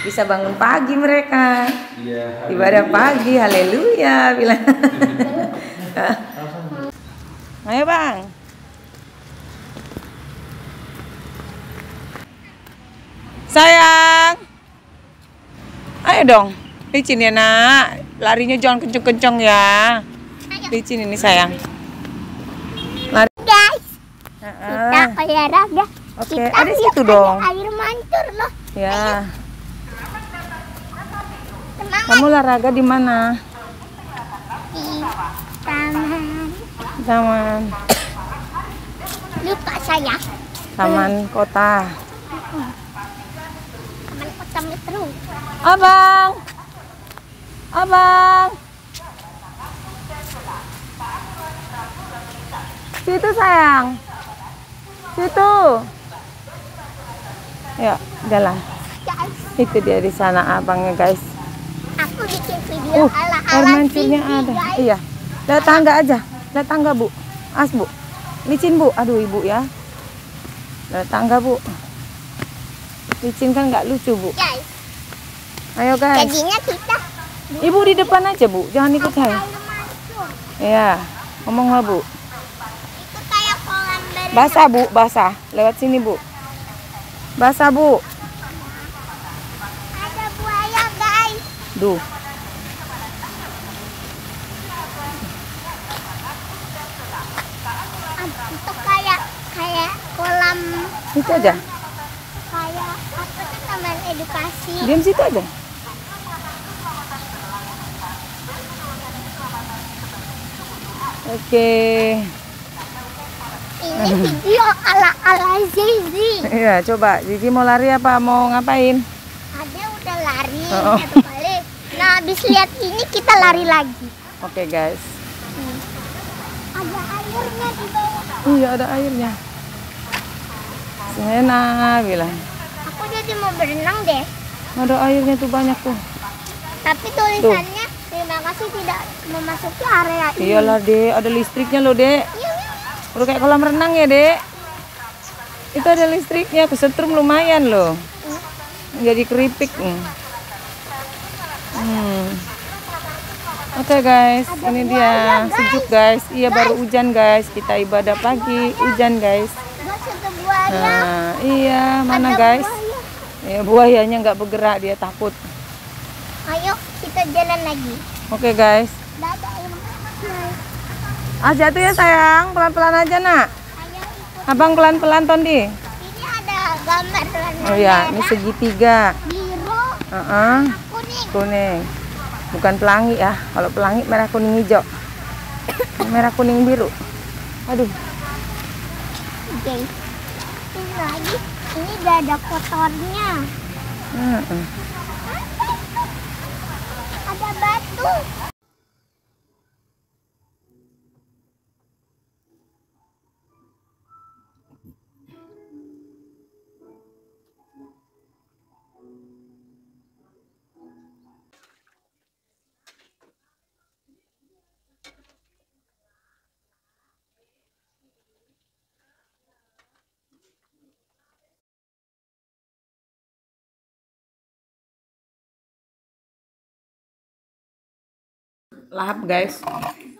Bisa bangun pagi mereka. Iya. Ibadah pagi, haleluya bilang. Ayo bang. Sayang. Ayo dong. Licin ya nak. Larinya jangan kenceng-kenceng ya. Licin ini sayang. Lari. Guys. Kita olahraga. Oke, ada situ dong. Air mancur loh. Ya. Semangat. Kamu olahraga di mana? Di taman. Taman. Lupa saya. Taman kota. Taman kota Metro. Abang. Abang. Situ sayang. Situ. Ya, jalan. Guys, Itu dia di sana abangnya guys. aku bikin video Air ala-ala mancurnya TV, ada. guys. Iya. Lihat tangga aja. Lihat tangga bu. As bu. Licin bu. Aduh ibu ya. Lihat tangga bu. Licin kan nggak lucu bu. Guys, Ayo guys. jadinya kita Ibu di depan aja bu. Jangan ikut saya. air mancur. Iya. Ngomonglah bu. Itu kayak kolam berenang. Basah bu. Basah. Lewat sini bu. Basah bu. Ada buaya guys. Duh. Itu kayak kolam, Itu aja. kayak apa tuh, taman edukasi. Diam situ aja. Oke. Ini video ala-ala Zizi. Iya, coba. Zizi mau lari apa? Mau ngapain? Ada udah lari Oh. satu kali. Nah, habis lihat ini kita lari lagi. Oke, guys. Ada airnya di bawah. Iya, ada airnya. Enak bilang. Aku jadi mau berenang deh. Ada airnya tuh banyak tuh. Tapi tulisannya terima kasih tidak memasuki area ini. Iyalah, Dek. Ada listriknya loh, Dek. Iya. Udah kayak kolam renang ya, Dek. Itu ada listriknya. Kesetrum lumayan loh. Jadi keripik. Oke guys, ini dia sejuk guys. Iya baru hujan guys. Kita ibadah pagi, hujan guys. Guys, ada buaya. Nah, iya mana Ada guys? buaya. Ya buayanya nggak bergerak, dia takut. Ayo kita jalan lagi. Oke guys. Dadah ya. Jatuh ya sayang, pelan-pelan aja nak. Ayo ikut. Abang pelan-pelan Tondi. Ini ada gambar warna Oh ya, ini merah, segitiga. biru, kuning. Kuning. Bukan pelangi ya. Kalau pelangi merah kuning hijau. Merah kuning biru. Aduh. Oke. Ini lagi. Ini udah ada kotornya. Ada batu. Lahap guys.